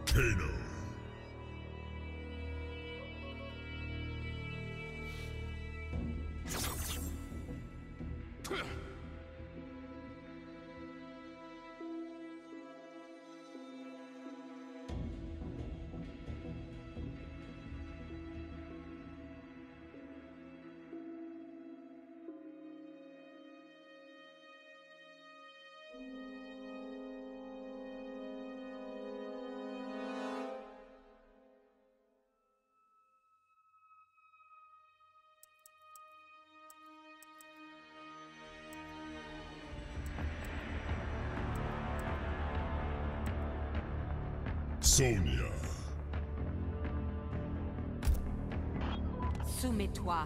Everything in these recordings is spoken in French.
Kano. Sonia. Soumets-toi.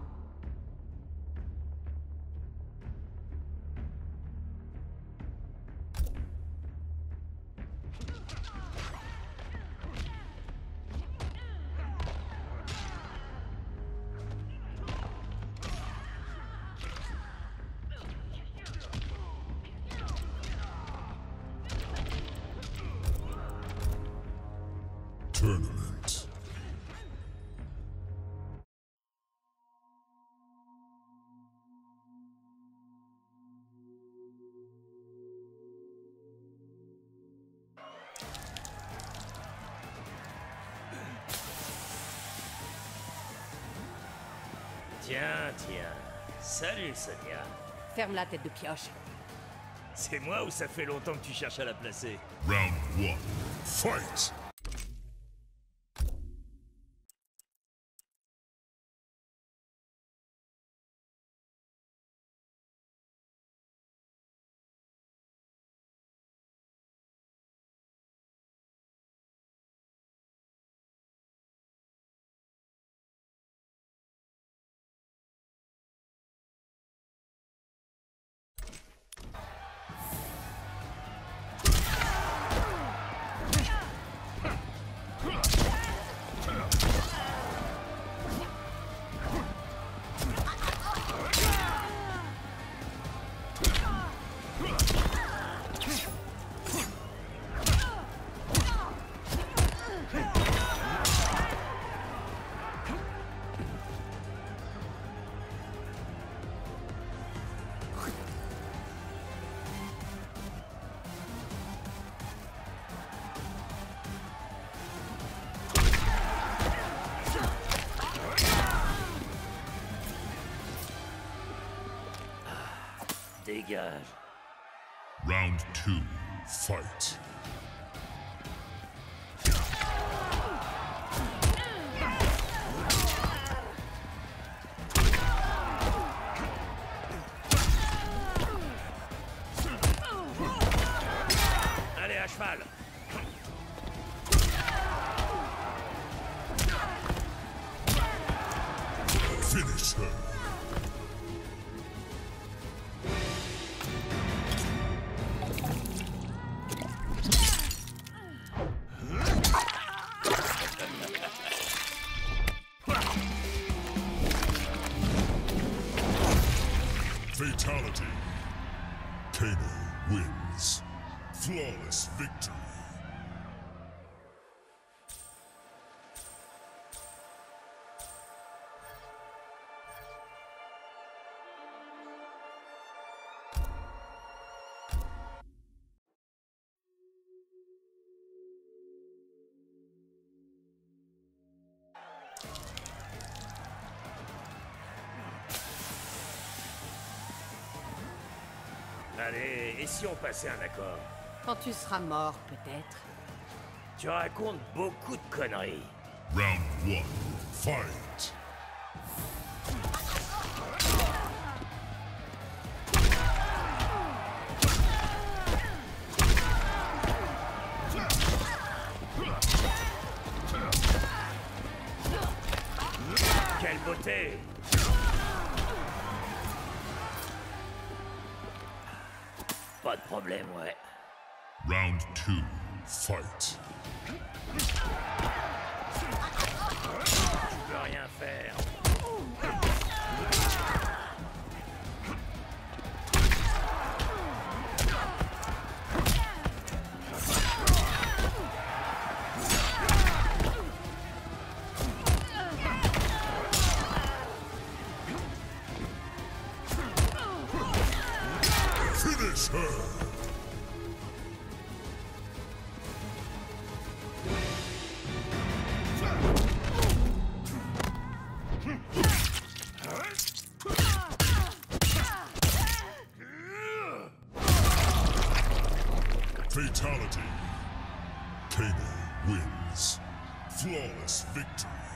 Tournament. Tiens, tiens. Salut, Sonia. Ferme la tête de pioche. C'est moi ou ça fait longtemps que tu cherches à la placer? Round 1. Fight! Dégage. Round 2. Fight! Allez, à cheval. Finish her! Fatality. Kano wins. Flawless victory. Allez, et si on passait un accord? Quand tu seras mort, peut-être. Tu racontes beaucoup de conneries. Round 1. Fight! Quelle beauté! Pas de problème, ouais. Round 2. Fight! Je peux rien faire. Fatality. Kano wins. Flawless victory.